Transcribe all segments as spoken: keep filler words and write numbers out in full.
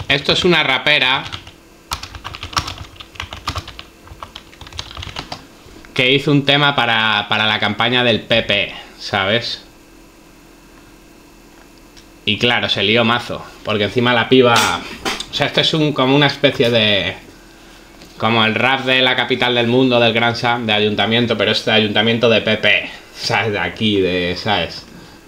Esto es una rapera que hizo un tema para, para la campaña del P P, ¿sabes? Y claro, se lió mazo, porque encima la piba... O sea, esto es un, como una especie de... Como el rap de la capital del mundo, del Gran Sam, de ayuntamiento, pero este ayuntamiento de P P, ¿sabes? De aquí, de... ¿sabes?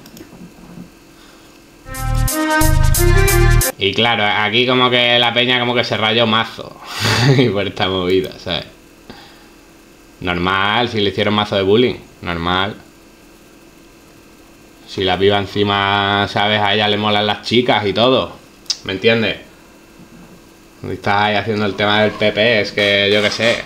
Y claro, aquí como que la peña como que se rayó mazo por esta movida, ¿sabes? Normal, si le hicieron mazo de bullying, normal. Si la piba encima, ¿sabes? A ella le molan las chicas y todo, ¿me entiendes? Y estás ahí haciendo el tema del P P, es que yo qué sé.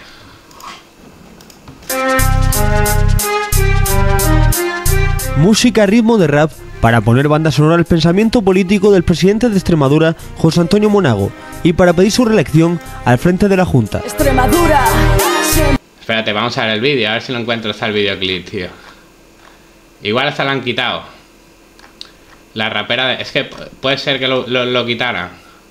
Música a ritmo de rap para poner banda sonora al pensamiento político del presidente de Extremadura, José Antonio Monago, y para pedir su reelección al frente de la Junta. Extremadura. Espérate, vamos a ver el vídeo, a ver si lo encuentro, está el videoclip, tío. Igual hasta lo han quitado. La rapera de... Es que puede ser que lo, lo, lo quitaran.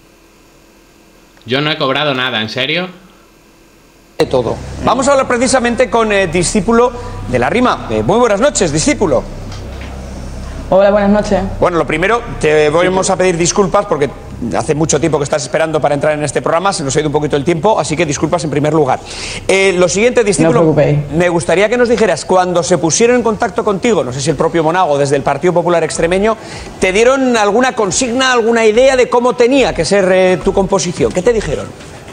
Yo no he cobrado nada, ¿en serio? De todo. Vamos a hablar precisamente con el eh, discípulo de la rima. Eh, muy buenas noches, discípulo. Hola, buenas noches. Bueno, lo primero, te vamos a pedir disculpas porque hace mucho tiempo que estás esperando para entrar en este programa, se nos ha ido un poquito el tiempo, así que disculpas en primer lugar. Eh, lo siguiente, discípulo, no os preocupéis. Me gustaría que nos dijeras, cuando se pusieron en contacto contigo, no sé si el propio Monago, desde el Partido Popular Extremeño, ¿te dieron alguna consigna, alguna idea de cómo tenía que ser eh, tu composición? ¿Qué te dijeron?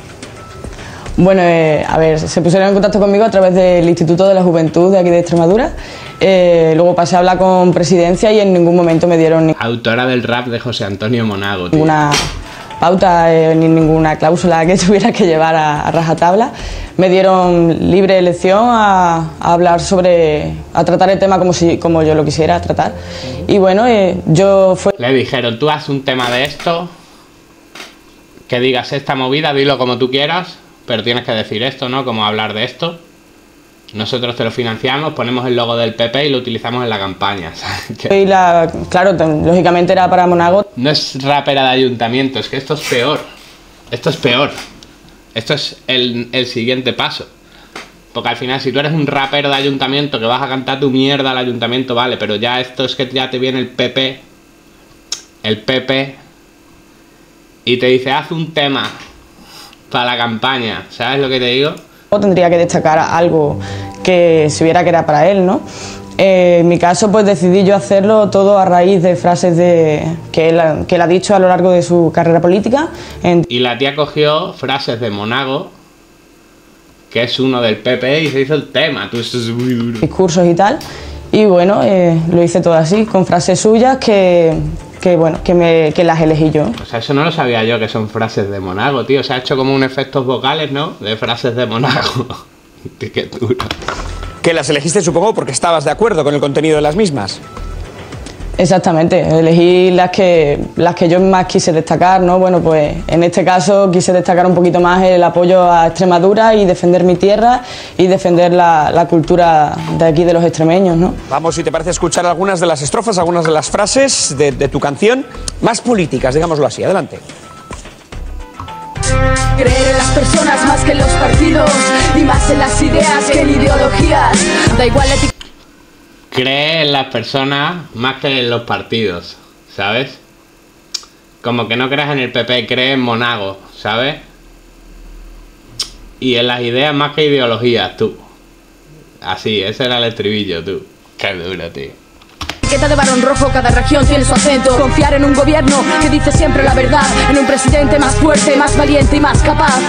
Bueno, eh, a ver, se pusieron en contacto conmigo a través del Instituto de la Juventud de aquí de Extremadura. Eh, luego pasé a hablar con Presidencia y en ningún momento me dieron ni Autora del rap de José Antonio Monago, tío. Ninguna pauta eh, ni ninguna cláusula que tuviera que llevar a, a rajatabla. Me dieron libre elección a, a hablar sobre, a tratar el tema como, si, como yo lo quisiera tratar. Y bueno, eh, yo fue... Le dijeron, tú haz un tema de esto, que digas esta movida, dilo como tú quieras, pero tienes que decir esto, ¿no? Como hablar de esto. Nosotros te lo financiamos, ponemos el logo del P P y lo utilizamos en la campaña. Y la, claro, lógicamente era para Monago. No es rapera de ayuntamiento, es que esto es peor. Esto es peor. Esto es el, el siguiente paso. Porque al final, si tú eres un rapero de ayuntamiento que vas a cantar tu mierda al ayuntamiento, vale, pero ya esto es que ya te viene el P P. El P P. Y te dice, haz un tema para la campaña. ¿Sabes lo que te digo? Tendría que destacar algo que se viera que era para él, ¿no? Eh, en mi caso, pues decidí yo hacerlo todo a raíz de frases de, que, él, que él ha dicho a lo largo de su carrera política. En... Y la tía cogió frases de Monago, que es uno del P P, y se hizo el tema. Tú, esto es muy duro. Discursos y tal. Y bueno, eh, lo hice todo así, con frases suyas que... que bueno, que, me, que las elegí yo. O sea, eso no lo sabía yo, que son frases de Monago, tío. Se ha hecho como un efectos vocales, ¿no? De frases de Monago. Qué duro. Que las elegiste, supongo, porque estabas de acuerdo con el contenido de las mismas. Exactamente, elegí las que, las que yo más quise destacar, ¿no? Bueno, pues en este caso quise destacar un poquito más el apoyo a Extremadura y defender mi tierra y defender la, la cultura de aquí de los extremeños, ¿no? Vamos, si te parece, escuchar algunas de las estrofas, algunas de las frases de, de tu canción, más políticas, digámoslo así. Adelante. Creer en las personas más que en los partidos y más en las ideas que en ideologías. Da igual la etiqueta. Cree en las personas más que en los partidos, ¿sabes? Como que no creas en el P P, cree en Monago, ¿sabes? Y en las ideas más que ideologías, tú. Así, ese era el estribillo, tú. Qué duro, tío. Etiqueta de varón rojo, cada región tiene su acento. Confiar en un gobierno que dice siempre la verdad. En un presidente más fuerte, más valiente y más capaz.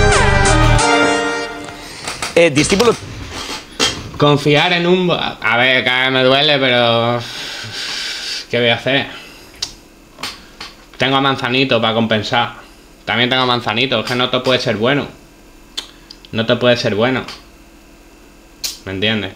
Eh, discípulo... Confiar en un... A ver, cada vez me duele, pero... ¿Qué voy a hacer? Tengo a Manzanito para compensar. También tengo a Manzanito, es que no te puede ser bueno. No te puede ser bueno. ¿Me entiendes?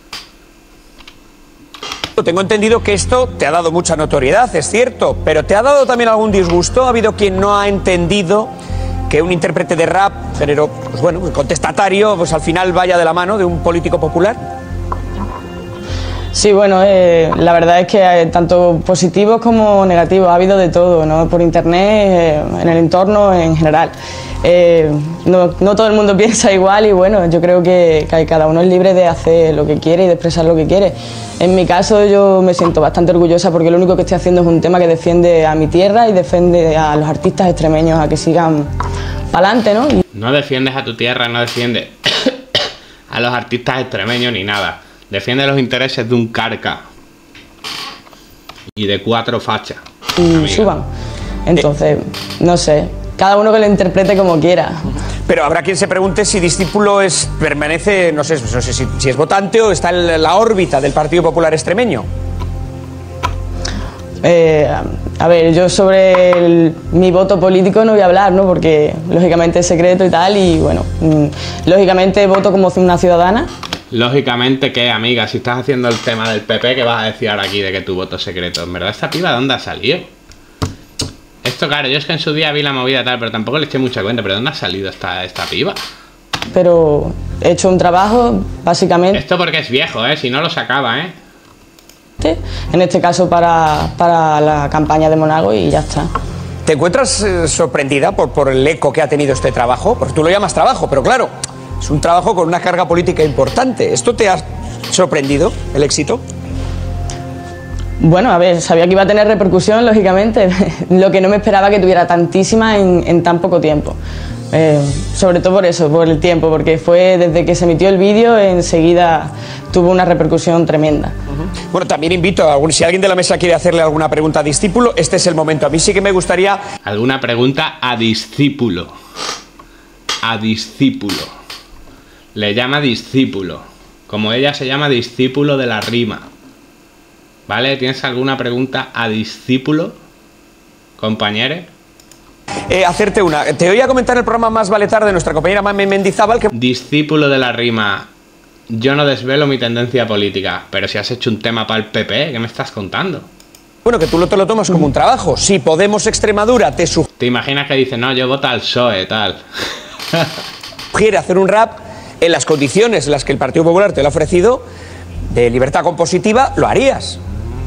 Tengo entendido que esto te ha dado mucha notoriedad, es cierto, pero ¿te ha dado también algún disgusto? ¿Ha habido quien no ha entendido que un intérprete de rap, género, pues bueno, contestatario, pues al final vaya de la mano de un político popular? Sí, bueno, eh, la verdad es que hay tanto positivos como negativos, ha habido de todo, ¿no? Por internet, eh, en el entorno en general. Eh, no, no todo el mundo piensa igual y bueno, yo creo que, que cada uno es libre de hacer lo que quiere y de expresar lo que quiere. En mi caso yo me siento bastante orgullosa porque lo único que estoy haciendo es un tema que defiende a mi tierra y defiende a los artistas extremeños a que sigan para adelante, ¿no? Y... No defiendes a tu tierra, no defiendes a los artistas extremeños ni nada. Defiende los intereses de un carca y de cuatro fachas. Y amiga. suban. Entonces, no sé, cada uno que lo interprete como quiera. Pero habrá quien se pregunte si Discípulo es, permanece, no sé, no sé si, si es votante o está en la órbita del Partido Popular Extremeño. Eh, a ver, yo sobre el, mi voto político no voy a hablar, ¿no? Porque lógicamente es secreto y tal, y bueno, mmm, lógicamente voto como una ciudadana. Lógicamente que, amiga, si estás haciendo el tema del P P, ¿qué vas a decir ahora aquí de que tu voto es secreto? En verdad, ¿esta piba de dónde ha salido? Esto, claro, yo es que en su día vi la movida tal, pero tampoco le eché mucha cuenta. ¿Pero dónde ha salido esta, esta piba? Pero he hecho un trabajo, básicamente... Esto porque es viejo, ¿eh? Si no lo sacaba, ¿eh? En este caso para, para la campaña de Monago y ya está. ¿Te encuentras eh, sorprendida por, por el eco que ha tenido este trabajo? Porque tú lo llamas trabajo, pero claro, es un trabajo con una carga política importante. ¿Esto te ha sorprendido, el éxito? Bueno, a ver, sabía que iba a tener repercusión, lógicamente. Lo que no me esperaba que tuviera tantísima en, en tan poco tiempo. Eh, sobre todo por eso, por el tiempo, porque fue desde que se emitió el vídeo, enseguida tuvo una repercusión tremenda. Uh-huh. Bueno, también invito a algún, si alguien de la mesa quiere hacerle alguna pregunta a Discípulo, este es el momento. A mí sí que me gustaría... Alguna pregunta a Discípulo. A Discípulo. Le llama Discípulo. Como ella se llama Discípulo de la rima. ¿Vale? ¿Tienes alguna pregunta a Discípulo, compañere? Eh, hacerte una. Te oía comentar el programa Más Vale Tarde de nuestra compañera Mame Mendizábal que... Discípulo de la rima. Yo no desvelo mi tendencia política, pero si has hecho un tema para el P P, ¿qué me estás contando? Bueno, que tú lo te lo tomas como un trabajo. Si Podemos Extremadura te sugiere... ¿Te imaginas que dice, no, yo voto al P S O E, tal? ...sugiere hacer un rap en las condiciones en las que el Partido Popular te lo ha ofrecido, de libertad compositiva, lo harías.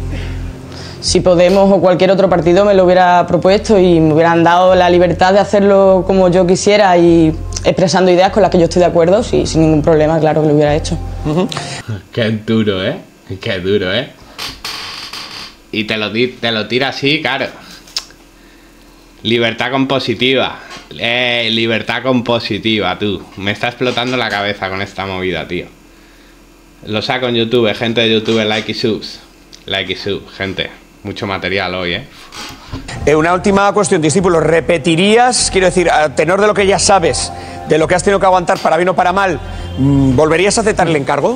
Si Podemos o cualquier otro partido me lo hubiera propuesto y me hubieran dado la libertad de hacerlo como yo quisiera y expresando ideas con las que yo estoy de acuerdo, sí, sin ningún problema, claro que lo hubiera hecho. Uh-huh. Qué duro, ¿eh? Qué duro, ¿eh? Y te lo, te lo tira así, claro. Libertad compositiva. Eh, libertad compositiva, tú. Me está explotando la cabeza con esta movida, tío. Lo saco en YouTube, gente de YouTube, like y subs. Like y sub, gente. Mucho material hoy, ¿eh? eh una última cuestión, Discípulo. ¿Repetirías, quiero decir, a tenor de lo que ya sabes, de lo que has tenido que aguantar para bien o para mal, ¿volverías a aceptar el encargo?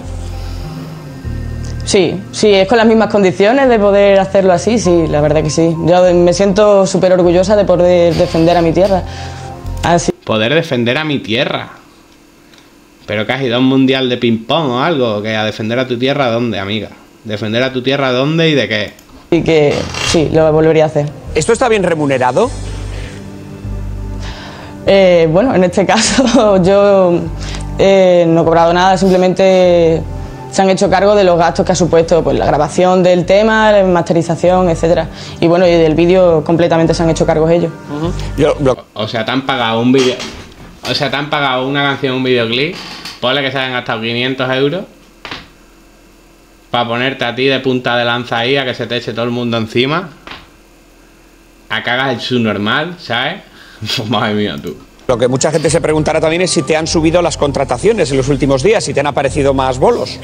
Sí, sí, es con las mismas condiciones de poder hacerlo así, sí, la verdad que sí. Yo me siento súper orgullosa de poder defender a mi tierra. Así. Poder defender a mi tierra. ¿Pero que has ido a un mundial de ping-pong o algo? ¿Que a defender a tu tierra dónde, amiga? ¿Defender a tu tierra dónde y de qué? Y que sí, lo volvería a hacer. ¿Esto está bien remunerado? Eh, bueno, en este caso yo eh, no he cobrado nada, simplemente se han hecho cargo de los gastos que ha supuesto pues, la grabación del tema, la masterización, etcétera. Y bueno, y del vídeo completamente se han hecho cargos ellos. Uh-huh. Yo, lo... O sea, te han pagado un vídeo... O sea, te han pagado una canción, un videoclip, ponle que se hayan gastado quinientos euros para ponerte a ti de punta de lanza ahí, a que se te eche todo el mundo encima, a que hagas el subnormal, ¿sabes? Madre mía, tú. Lo que mucha gente se preguntará también es si te han subido las contrataciones en los últimos días, si te han aparecido más bolos.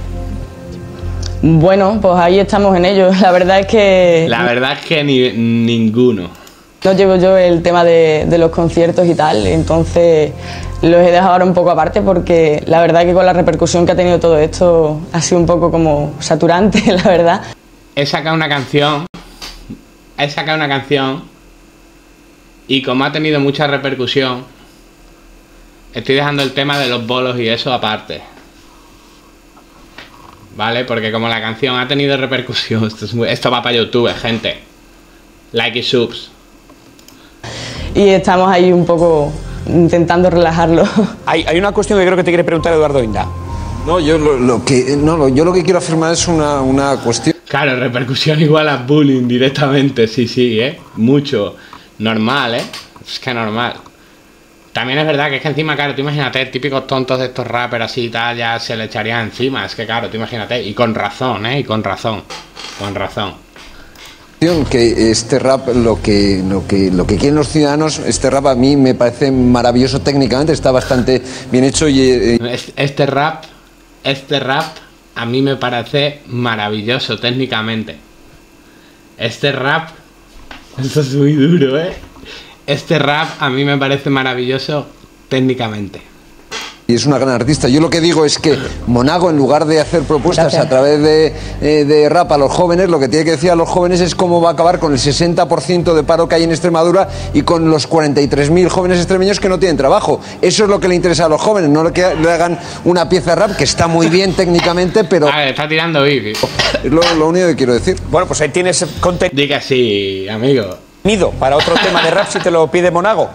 Bueno, pues ahí estamos en ello. La verdad es que... La verdad es que ni, ninguno. No llevo yo el tema de, de los conciertos y tal, entonces los he dejado ahora un poco aparte porque la verdad es que con la repercusión que ha tenido todo esto ha sido un poco como saturante, la verdad. He sacado una canción, he sacado una canción y como ha tenido mucha repercusión, estoy dejando el tema de los bolos y eso aparte. ¿Vale? Porque como la canción ha tenido repercusión, esto, es muy, esto va para YouTube, gente. Like y subs. Y estamos ahí un poco intentando relajarlo. Hay, hay una cuestión que creo que te quiere preguntar Eduardo Inda. No, yo lo, lo que no, lo, yo lo que quiero afirmar es una, una cuestión. Claro, repercusión igual a bullying directamente, sí, sí, ¿eh? Mucho. Normal, ¿eh? Es que normal. También es verdad que es que encima, claro, tú imagínate, típicos tontos de estos rappers así y tal, ya se le echarían encima. Es que claro, tú imagínate, y con razón, ¿eh? Y con razón, con razón. Que este rap, lo que, lo que, lo que quieren los ciudadanos, este rap a mí me parece maravilloso técnicamente, está bastante bien hecho y... Eh, este rap, este rap a mí me parece maravilloso técnicamente. Este rap, esto es muy duro, ¿eh? Este rap a mí me parece maravilloso técnicamente. Y es una gran artista. Yo lo que digo es que Monago, en lugar de hacer propuestas Gracias. a través de, eh, de rap a los jóvenes, lo que tiene que decir a los jóvenes es cómo va a acabar con el sesenta por ciento de paro que hay en Extremadura y con los cuarenta y tres mil jóvenes extremeños que no tienen trabajo. Eso es lo que le interesa a los jóvenes, no que le hagan una pieza de rap que está muy bien técnicamente, pero... A ver, está tirando bifi. Es lo, lo único que quiero decir. Bueno, pues ahí tienes contenido. Diga sí, amigo. Para otro tema de rap si te lo pide Monago.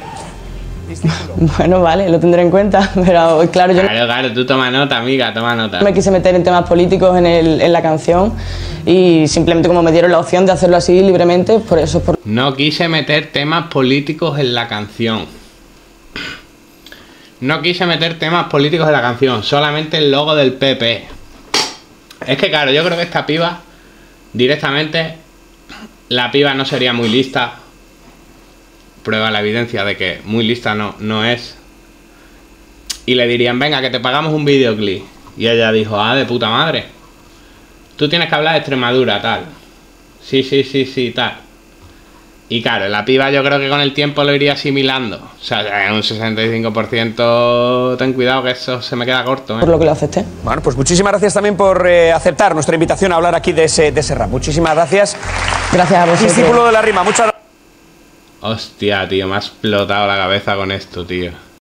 Bueno, vale, lo tendré en cuenta, pero claro, yo... Claro, claro, tú toma nota, amiga, toma nota. Me quise meter en temas políticos en, el, en la canción y simplemente como me dieron la opción de hacerlo así libremente, por eso... Por... No quise meter temas políticos en la canción. No quise meter temas políticos en la canción, solamente el logo del P P. Es que claro, yo creo que esta piba, directamente, la piba no sería muy lista. Prueba la evidencia de que muy lista no, no es. Y le dirían, venga, que te pagamos un videoclip. Y ella dijo, ah, de puta madre. Tú tienes que hablar de Extremadura, tal. Sí, sí, sí, sí, tal. Y claro, la piba yo creo que con el tiempo lo iría asimilando. O sea, en un sesenta y cinco por ciento, ten cuidado que eso se me queda corto, ¿eh? Por lo que lo acepté. Bueno, pues muchísimas gracias también por eh, aceptar nuestra invitación a hablar aquí de ese, de ese rap. Muchísimas gracias. Gracias a vosotros. Discípulo de la rima, muchas gracias. Hostia, tío, me ha explotado la cabeza con esto, tío.